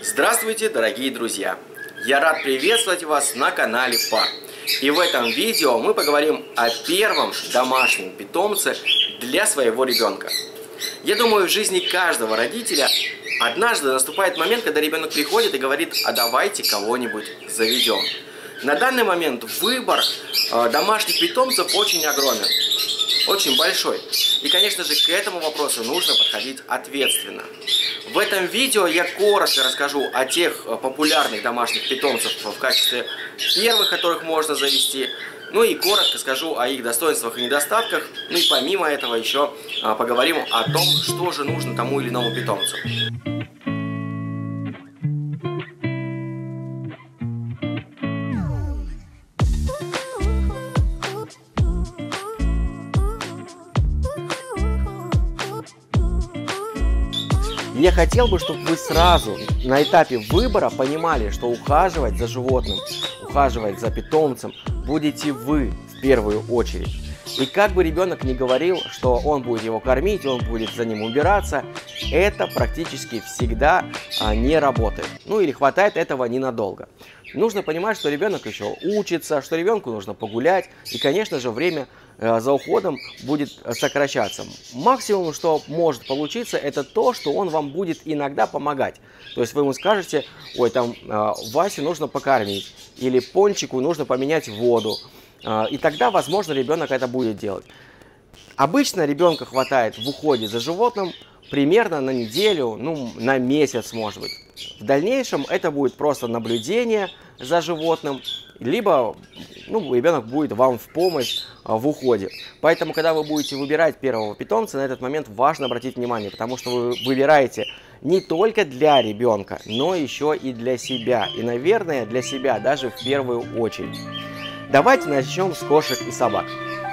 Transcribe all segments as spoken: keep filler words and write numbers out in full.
Здравствуйте, дорогие друзья! Я рад приветствовать вас на канале Пар. И в этом видео мы поговорим о первом домашнем питомце для своего ребенка. Я думаю, в жизни каждого родителя однажды наступает момент, когда ребенок приходит и говорит: а давайте кого-нибудь заведем. На данный момент выбор э, домашних питомцев очень огромен, очень большой. И, конечно же, к этому вопросу нужно подходить ответственно. В этом видео я коротко расскажу о тех популярных домашних питомцах в качестве первых, которых можно завести. Ну и коротко скажу о их достоинствах и недостатках. Ну и помимо этого еще а, поговорим о том, что же нужно тому или иному питомцу. Я хотел бы, чтобы вы сразу на этапе выбора понимали, что ухаживать за животным, ухаживать за питомцем будете вы в первую очередь. И как бы ребенок ни говорил, что он будет его кормить, он будет за ним убираться, это практически всегда а, не работает. Ну или хватает этого ненадолго. Нужно понимать, что ребенок еще учится, что ребенку нужно погулять, и, конечно же, время э, за уходом будет сокращаться. Максимум, что может получиться, это то, что он вам будет иногда помогать. То есть вы ему скажете: ой, там э, Васю нужно покормить, или Пончику нужно поменять воду. Э, и тогда, возможно, ребенок это будет делать. Обычно ребенка хватает в уходе за животным примерно на неделю, ну, на месяц, может быть. В дальнейшем это будет просто наблюдение за животным, либо ну, ребенок будет вам в помощь а, в уходе. Поэтому, когда вы будете выбирать первого питомца, на этот момент важно обратить внимание, потому что вы выбираете не только для ребенка, но еще и для себя. И, наверное, для себя даже в первую очередь. Давайте начнем с кошек и собак.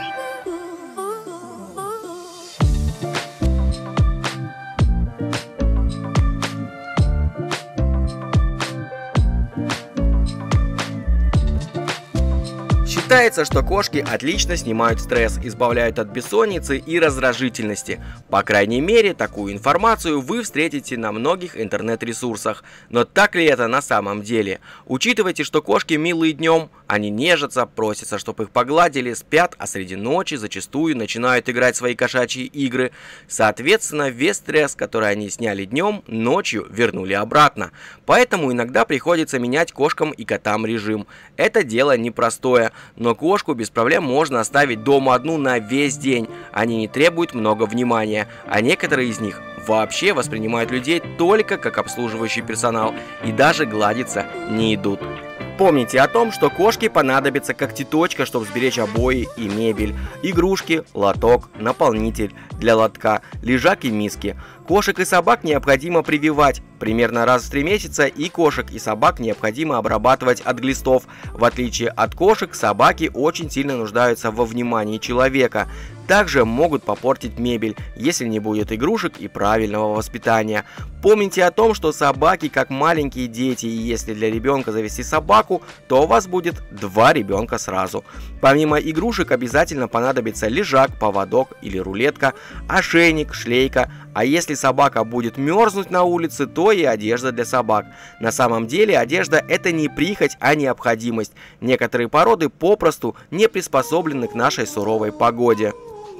Считается, что кошки отлично снимают стресс, избавляют от бессонницы и раздражительности. По крайней мере, такую информацию вы встретите на многих интернет-ресурсах. Но так ли это на самом деле? Учитывайте, что кошки милые днем, они нежатся, просятся, чтобы их погладили, спят, а среди ночи зачастую начинают играть в свои кошачьи игры. Соответственно, весь стресс, который они сняли днем, ночью вернули обратно. Поэтому иногда приходится менять кошкам и котам режим. Это дело непростое. Но кошку без проблем можно оставить дома одну на весь день. Они не требуют много внимания, а некоторые из них вообще воспринимают людей только как обслуживающий персонал и даже гладиться не идут. Помните о том, что кошке понадобится когтеточка, чтобы сберечь обои и мебель, игрушки, лоток, наполнитель для лотка, лежак и миски. Кошек и собак необходимо прививать примерно раз в три месяца, и кошек и собак необходимо обрабатывать от глистов. В отличие от кошек, собаки очень сильно нуждаются во внимании человека. Также могут попортить мебель, если не будет игрушек и правильного воспитания. Помните о том, что собаки как маленькие дети, и если для ребенка завести собаку, то у вас будет два ребенка сразу. Помимо игрушек обязательно понадобится лежак, поводок или рулетка, ошейник, шлейка, а если собака будет мерзнуть на улице, то и одежда для собак. На самом деле одежда — это не прихоть, а необходимость. Некоторые породы попросту не приспособлены к нашей суровой погоде.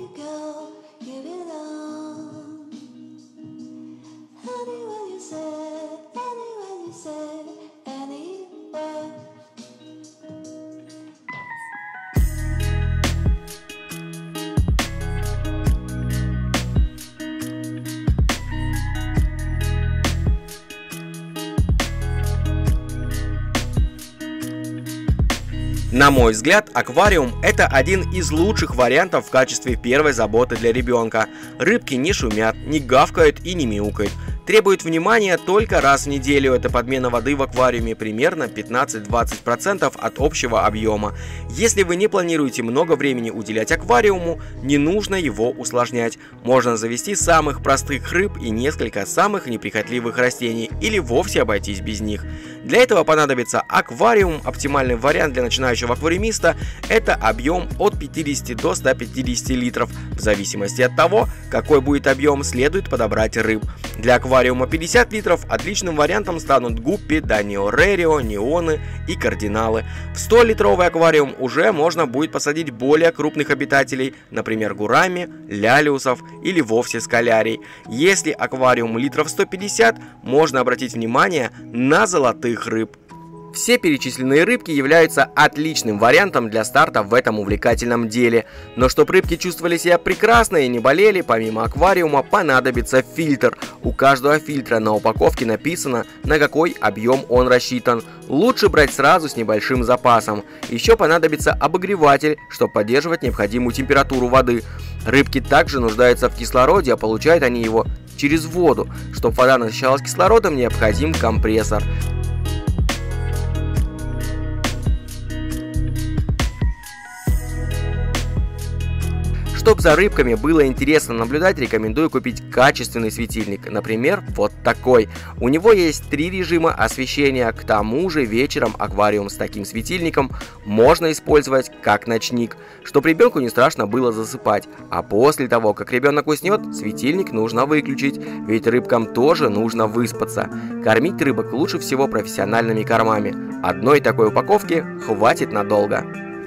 На мой взгляд, аквариум – это один из лучших вариантов в качестве первой заботы для ребенка. Рыбки не шумят, не гавкают и не мяукают. Требует внимания только раз в неделю. Это подмена воды в аквариуме, примерно пятнадцать-двадцать процентов от общего объема. Если вы не планируете много времени уделять аквариуму, не нужно его усложнять. Можно завести самых простых рыб и несколько самых неприхотливых растений, или вовсе обойтись без них. Для этого понадобится аквариум. Оптимальный вариант для начинающего аквариумиста – это объем от пятидесяти до ста пятидесяти литров. В зависимости от того, какой будет объем, следует подобрать рыб. Для аквариума аквариума пятьдесят литров отличным вариантом станут гуппи, данио рерио, неоны и кардиналы. В сто литровый аквариум уже можно будет посадить более крупных обитателей, например, гурами, лялиусов или вовсе скалярий. Если аквариум литров сто пятьдесят, можно обратить внимание на золотых рыб. Все перечисленные рыбки являются отличным вариантом для старта в этом увлекательном деле. Но чтобы рыбки чувствовали себя прекрасно и не болели, помимо аквариума понадобится фильтр. У каждого фильтра на упаковке написано, на какой объем он рассчитан. Лучше брать сразу с небольшим запасом. Еще понадобится обогреватель, чтобы поддерживать необходимую температуру воды. Рыбки также нуждаются в кислороде, а получают они его через воду. Чтобы вода насыщалась кислородом, необходим компрессор. Чтобы за рыбками было интересно наблюдать, рекомендую купить качественный светильник, например, вот такой. У него есть три режима освещения, к тому же вечером аквариум с таким светильником можно использовать как ночник, чтобы ребенку не страшно было засыпать. А после того, как ребенок уснет, светильник нужно выключить, ведь рыбкам тоже нужно выспаться. Кормить рыбок лучше всего профессиональными кормами. Одной такой упаковки хватит надолго.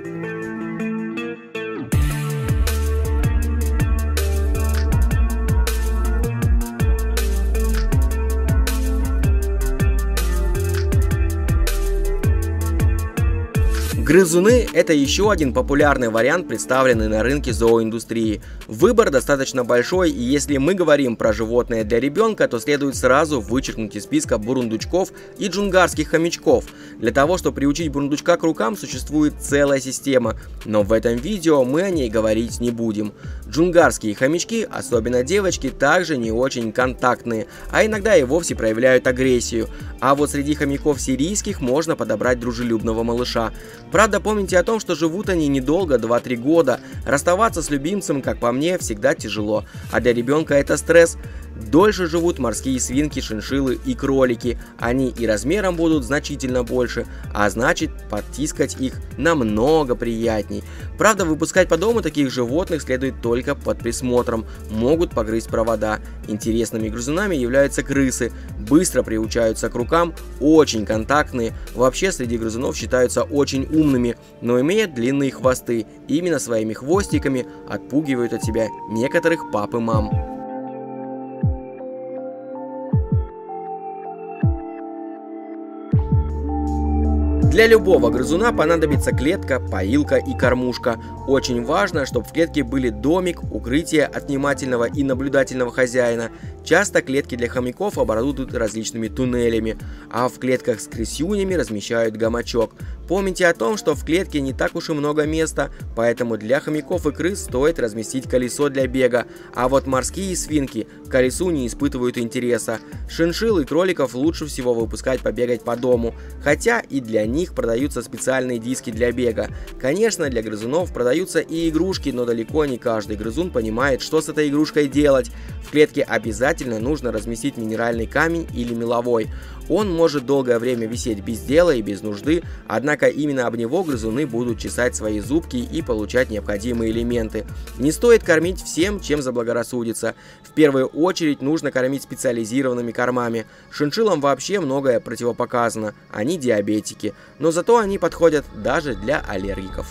Грызуны – это еще один популярный вариант, представленный на рынке зооиндустрии. Выбор достаточно большой, и если мы говорим про животное для ребенка, то следует сразу вычеркнуть из списка бурундучков и джунгарских хомячков. Для того, чтобы приучить бурундучка к рукам, существует целая система, но в этом видео мы о ней говорить не будем. Джунгарские хомячки, особенно девочки, также не очень контактные, а иногда и вовсе проявляют агрессию. А вот среди хомяков сирийских можно подобрать дружелюбного малыша. Правда, помните о том, что живут они недолго, два-три года. Расставаться с любимцем, как по мне, всегда тяжело, а для ребенка это стресс. Дольше живут морские свинки, шиншиллы и кролики. Они и размером будут значительно больше, а значит, подтискать их намного приятней. Правда, выпускать по дому таких животных следует только под присмотром. Могут погрызть провода. Интересными грызунами являются крысы. Быстро приучаются к рукам, очень контактные. Вообще среди грызунов считаются очень умными, но имеют длинные хвосты. Именно своими хвостиками отпугивают от себя некоторых пап и мам. Для любого грызуна понадобится клетка, поилка и кормушка. Очень важно, чтобы в клетке были домик, укрытие от внимательного и наблюдательного хозяина. Часто клетки для хомяков оборудуют различными туннелями, а в клетках с крысюнями размещают гамачок. Помните о том, что в клетке не так уж и много места, поэтому для хомяков и крыс стоит разместить колесо для бега, а вот морские свинки к колесу не испытывают интереса. Шиншилл и кроликов лучше всего выпускать побегать по дому, хотя и для них продаются специальные диски для бега. Конечно, для грызунов продаются и игрушки, но далеко не каждый грызун понимает, что с этой игрушкой делать. В клетке обязательно нужно разместить минеральный камень или меловой. Он может долгое время висеть без дела и без нужды, однако именно об него грызуны будут чесать свои зубки и получать необходимые элементы. Не стоит кормить всем, чем заблагорассудится. В первую очередь нужно кормить специализированными кормами. Шиншиллам вообще многое противопоказано, они диабетики, но зато они подходят даже для аллергиков.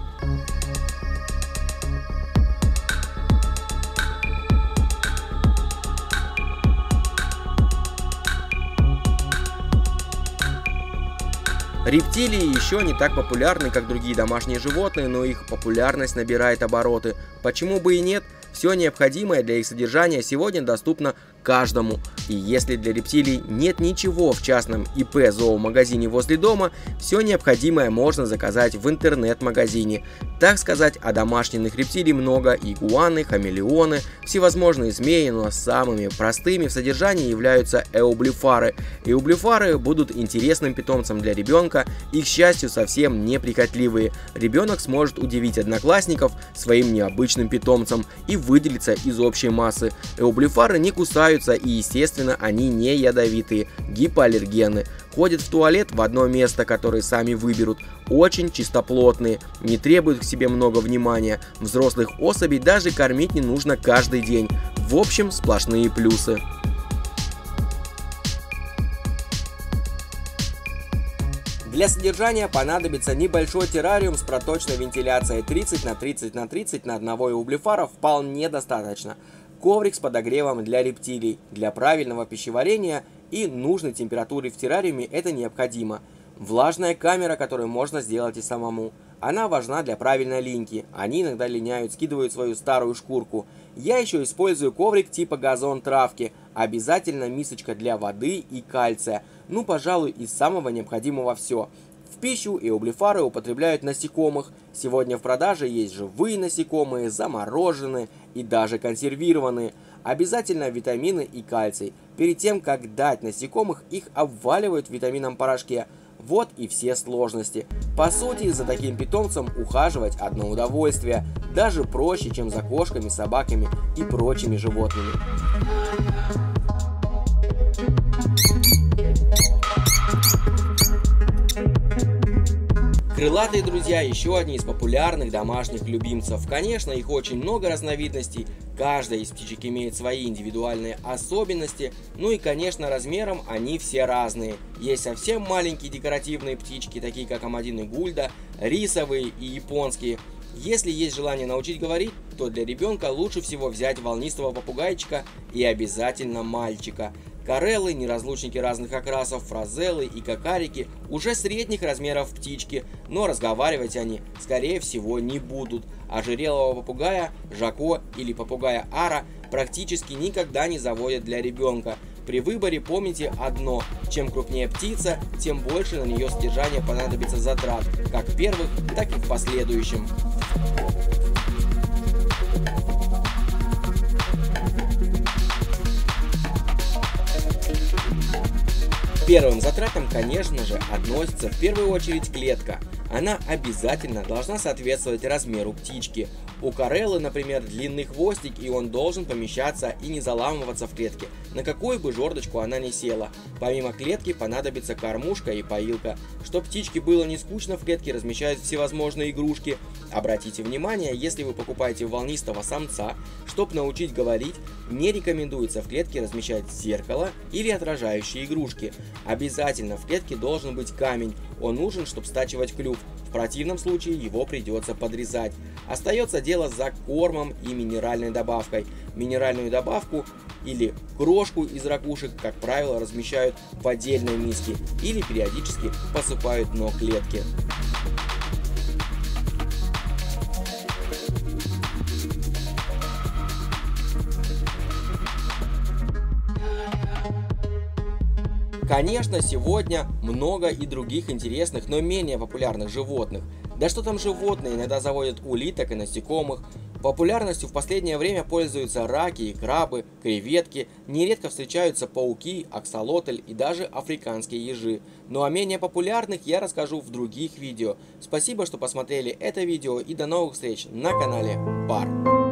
Рептилии еще не так популярны, как другие домашние животные, но их популярность набирает обороты. Почему бы и нет? Все необходимое для их содержания сегодня доступно каждому. И если для рептилий нет ничего в частном ИП зоомагазине возле дома, все необходимое можно заказать в интернет-магазине. Так сказать, одомашненных рептилий много: игуаны, хамелеоны, всевозможные змеи, но самыми простыми в содержании являются эублифары. Эублифары будут интересным питомцем для ребенка и, к счастью, совсем неприхотливые. Ребенок сможет удивить одноклассников своим необычным питомцем и выделиться из общей массы. Эублифары не кусаются и, естественно, они не ядовитые, гипоаллергены. Ходят в туалет в одно место, которое сами выберут. Очень чистоплотные, не требуют к себе много внимания. Взрослых особей даже кормить не нужно каждый день. В общем, сплошные плюсы. Для содержания понадобится небольшой террариум с проточной вентиляцией тридцать на тридцать на тридцать на одного, и ублифара вполне достаточно. Коврик с подогревом для рептилий, для правильного пищеварения и нужной температуры в террариуме это необходимо. Влажная камера, которую можно сделать и самому. Она важна для правильной линьки. Они иногда линяют, скидывают свою старую шкурку. Я еще использую коврик типа газон травки. Обязательно мисочка для воды и кальция. Ну, пожалуй, из самого необходимого все. В пищу и ублифары употребляют насекомых. Сегодня в продаже есть живые насекомые, замороженные и даже консервированные. Обязательно витамины и кальций. Перед тем, как дать насекомых, их обваливают в витаминном порошке. Вот и все сложности. По сути, за таким питомцем ухаживать одно удовольствие. Даже проще, чем за кошками, собаками и прочими животными. Крылатые друзья – еще одни из популярных домашних любимцев. Конечно, их очень много разновидностей, каждая из птичек имеет свои индивидуальные особенности, ну и, конечно, размером они все разные. Есть совсем маленькие декоративные птички, такие как Амадин и Гульда, рисовые и японские. Если есть желание научить говорить, то для ребенка лучше всего взять волнистого попугайчика и обязательно мальчика. Кареллы, неразлучники разных окрасов, фразеллы и кокарики уже средних размеров птички, но разговаривать они, скорее всего, не будут. Ожирелого попугая, жако или попугая ара практически никогда не заводят для ребенка. При выборе помните одно: чем крупнее птица, тем больше на нее содержания понадобится затрат, как в первых, так и в последующем. К первым затратам, конечно же, относится в первую очередь клетка. Она обязательно должна соответствовать размеру птички. У Кареллы, например, длинный хвостик, и он должен помещаться и не заламываться в клетке, на какую бы жердочку она ни села. Помимо клетки понадобится кормушка и поилка. Чтоб птичке было не скучно, в клетке размещают всевозможные игрушки. Обратите внимание, если вы покупаете волнистого самца, чтобы научить говорить, не рекомендуется в клетке размещать зеркало или отражающие игрушки. Обязательно в клетке должен быть камень, он нужен, чтобы стачивать клюв. В противном случае его придется подрезать. Остается дело за кормом и минеральной добавкой. Минеральную добавку или крошку из ракушек, как правило, размещают в отдельной миске или периодически посыпают дно клетки. Конечно, сегодня много и других интересных, но менее популярных животных. Да что там животные, иногда заводят улиток и насекомых. Популярностью в последнее время пользуются раки и крабы, креветки, нередко встречаются пауки, аксолотль и даже африканские ежи. Ну а менее популярных я расскажу в других видео. Спасибо, что посмотрели это видео, и до новых встреч на канале Пар.